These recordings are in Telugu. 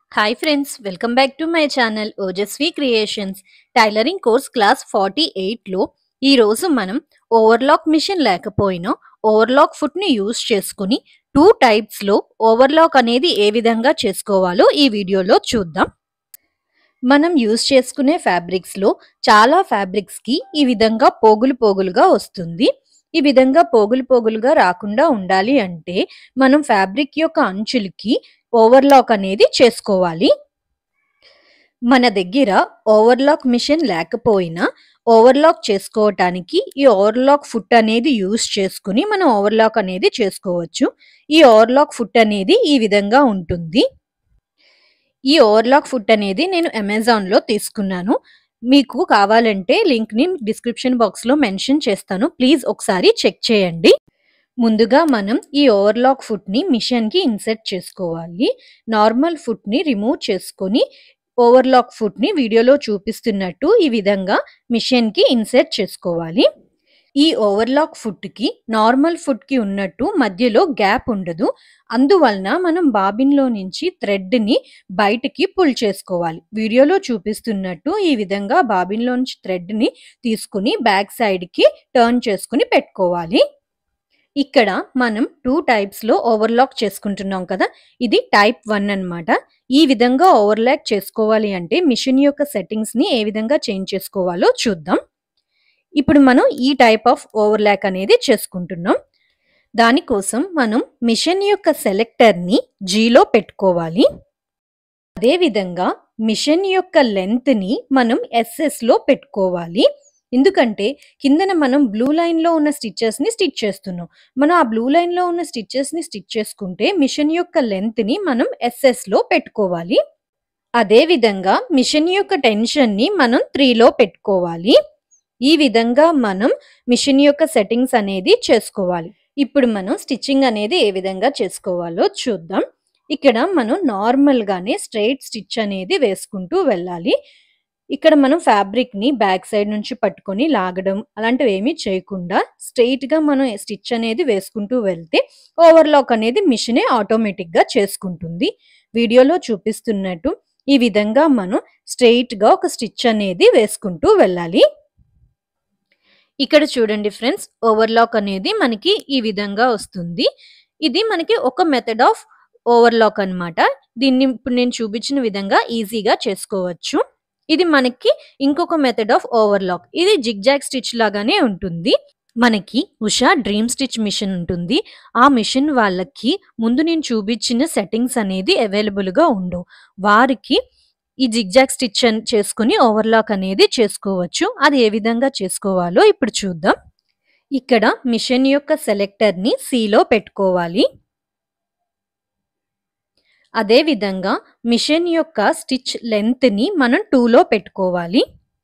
Hi friends, welcome back to my channel Ojasvi Creations. Tailoring course class 48లో ఈ రోజు మనం ఓవర్లాక్ మిషన్ లేకపోయినా ఓవర్లాక్ ఫుట్ ని యూజ్ చేసుకుని 2 టైప్స్ లో ఓవర్లాక్ అనేది ఏ విధంగా చేసుకోవాలో ఈ వీడియోలో చూద్దాం. మనం యూజ్ చేసుకునే ఫ్యాబ్రిక్స్ లో చాలా ఫ్యాబ్రిక్స్ కి ఈ విధంగా పోగులు పోగులుగా వస్తుంది. ఈ విధంగా పోగులు పోగులుగా రాకుండా ఉండాలి అంటే మనం ఫ్యాబ్రిక్ యొక్క అంచులకి ఓవర్లాక్ అనేది చేసుకోవాలి. మన దగ్గర ఓవర్లాక్ మిషన్ లేకపోయినా ఓవర్లాక్ చేసుకోవటానికి ఈ ఓవర్లాక్ ఫుట్ అనేది యూజ్ చేసుకుని మనం ఓవర్లాక్ అనేది చేసుకోవచ్చు. ఈ ఓవర్లాక్ ఫుట్ అనేది ఈ విధంగా ఉంటుంది. ఈ ఓవర్లాక్ ఫుట్ అనేది నేను అమెజాన్లో తీసుకున్నాను. మీకు కావాలంటే లింక్ ని డిస్క్రిప్షన్ బాక్స్ లో మెన్షన్ చేస్తాను. ప్లీజ్ ఒకసారి చెక్ చేయండి. ముందుగా మనం ఈ ఓవర్లాక్ ఫుట్ ని మిషన్ కి ఇన్సర్ట్ చేసుకోవాలి. నార్మల్ ఫుట్ ని రిమూవ్ చేసుకొని ఓవర్లాక్ ఫుట్ ని వీడియోలో చూపిస్తున్నట్టు ఈ విధంగా మిషన్ కి ఇన్సర్ట్ చేసుకోవాలి. ఈ ఓవర్లాక్ ఫుట్ కి నార్మల్ ఫుట్ కి ఉన్నట్టు మధ్యలో గ్యాప్ ఉండదు. అందువలన మనం బాబిన్ లో నుంచి థ్రెడ్ ని బయటికి పుల్ చేసుకోవాలి. వీడియోలో చూపిస్తున్నట్టు ఈ విధంగా బాబిన్ లో నుంచి థ్రెడ్ ని తీసుకుని బ్యాక్ సైడ్ కి టర్న్ చేసుకుని పెట్టుకోవాలి. ఇక్కడ మనం 2 టైప్స్ లో ఓవర్లాక్ చేసుకుంటున్నాం కదా. ఇది టైప్ 1 అన్నమాట. ఈ విధంగా ఓవర్లాక్ చేసుకోవాలి అంటే మిషన్ యొక్క సెట్టింగ్స్ ని ఏ విధంగా చేంజ్ చేసుకోవాలో చూద్దాం. ఇప్పుడు మనం ఈ టైప్ ఆఫ్ ఓవర్లాక్ అనేది చేసుకుంటున్నాం. దానికోసం మనం మిషన్ యొక్క సెలెక్టర్ ని జీలో పెట్టుకోవాలి. అదే విధంగా మిషన్ యొక్క లెంత్ ని మనం ఎస్ఎస్ లో పెట్టుకోవాలి. ఎందుకంటే కిందన మనం బ్లూ లైన్ లో ఉన్న స్టిచెస్ ని స్టిచ్ చేస్తున్నాం. మనం ఆ బ్లూ లైన్ లో ఉన్న స్టిచెస్ ని స్టిచ్ చేసుకుంటే మిషన్ యొక్క లెంత్ ని మనం ఎస్ఎస్ లో పెట్టుకోవాలి. అదే విధంగా మిషన్ యొక్క టెన్షన్ ని మనం 3 లో పెట్టుకోవాలి. ఈ విధంగా మనం మిషన్ యొక్క సెట్టింగ్స్ అనేది చేసుకోవాలి. ఇప్పుడు మనం స్టిచ్చింగ్ అనేది ఏ విధంగా చేసుకోవాలో చూద్దాం. ఇక్కడ మనం నార్మల్ గానే స్ట్రైట్ స్టిచ్ అనేది వేసుకుంటూ వెళ్ళాలి. ఇక్కడ మనం ఫ్యాబ్రిక్ ని బ్యాక్ సైడ్ నుంచి పట్టుకొని లాగడం అలాంటివి ఏమీ చేయకుండా స్ట్రైట్ గా మనం స్టిచ్ అనేది వేసుకుంటూ వెళ్తే ఓవర్లాక్ అనేది మిషనే ఆటోమేటిక్ గా చేసుకుంటుంది. వీడియోలో చూపిస్తున్నట్టు ఈ విధంగా మనం స్ట్రైట్ గా ఒక స్టిచ్ అనేది వేసుకుంటూ వెళ్ళాలి. ఇక్కడ చూడండి ఫ్రెండ్స్, ఓవర్లాక్ అనేది మనకి ఈ విధంగా వస్తుంది. ఇది మనకి ఒక మెథడ్ ఆఫ్ ఓవర్లాక్ అన్నమాట. దీన్ని ఇప్పుడు నేను చూపించిన విధంగా ఈజీగా చేసుకోవచ్చు. ఇది మనకి ఇంకొక మెథడ్ ఆఫ్ ఓవర్లాక్. ఇది జిగ్జాగ్ స్టిచ్ లాగానే ఉంటుంది. మనకి ఉషా డ్రీమ్ స్టిచ్ మిషన్ ఉంటుంది. ఆ మిషన్ వాళ్ళకి ముందు నేను చూపించిన సెట్టింగ్స్ అనేది అవైలబుల్ గా ఉండవు. వారికి ఈ జిగ్జాగ్ స్టిచ్ చేసుకుని ఓవర్లాక్ అనేది చేసుకోవచ్చు. అది ఏ విధంగా చేసుకోవాలో ఇప్పుడు చూద్దాం. ఇక్కడ మిషన్ యొక్క సెలెక్టర్ ని సిలో పెట్టుకోవాలి. అదే విధంగా మిషన్ యొక్క స్టిచ్ లెంత్ ని మనం 2 లో పెట్టుకోవాలి.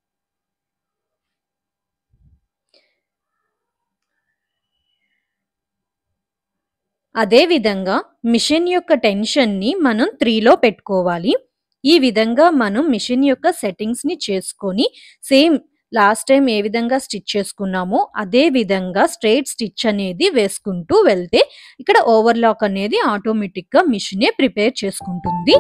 అదే విధంగా మిషన్ యొక్క టెన్షన్ ని మనం 3 లో పెట్టుకోవాలి. ఈ విధంగా మనం మిషన్ యొక్క సెట్టింగ్స్ ని చేసుకొని సేమ్ లాస్ట్ టైం ఏ విధంగా స్టిచ్ చేసుకున్నామో అదే విధంగా స్ట్రైట్ స్టిచ్ అనేది వేసుకుంటూ వెళ్తే ఇక్కడ ఓవర్లాక్ అనేది ఆటోమేటిక్ గా మిషనే ప్రిపేర్ చేసుకుంటుంది.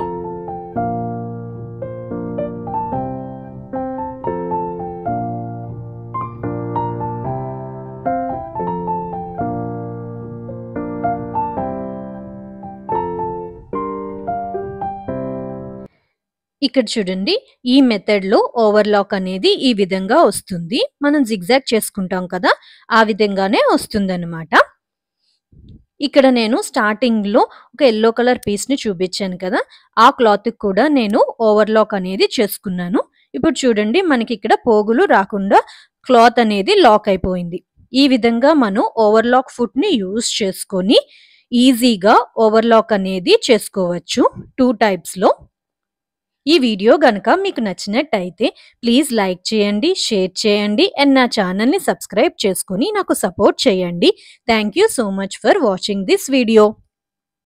ఇక్కడ చూడండి, ఈ మెథడ్ లో ఓవర్లాక్ అనేది ఈ విధంగా వస్తుంది. మనం జిగ్జాగ్ చేసుకుంటాం కదా, ఆ విధంగానే వస్తుందన్నమాట. ఇక్కడ నేను స్టార్టింగ్ లో ఒక ఎల్లో కలర్ పీస్ ని చూపించాను కదా, ఆ క్లాత్ కూడా నేను ఓవర్లాక్ అనేది చేసుకున్నాను. ఇప్పుడు చూడండి, మనకి ఇక్కడ పోగులు రాకుండా క్లాత్ అనేది లాక్ అయిపోయింది. ఈ విధంగా మనం ఓవర్లాక్ ఫుట్ ని యూజ్ చేసుకొని ఈజీగా ఓవర్లాక్ అనేది చేసుకోవచ్చు 2 టైప్స్ లో. ఈ వీడియో గనక మీకు నచ్చినట్టయితే ప్లీజ్ లైక్ చేయండి, షేర్ చేయండి అండ్ నా ఛానల్ని సబ్స్క్రైబ్ చేసుకొని నాకు సపోర్ట్ చేయండి. Thank you so much for watching this video.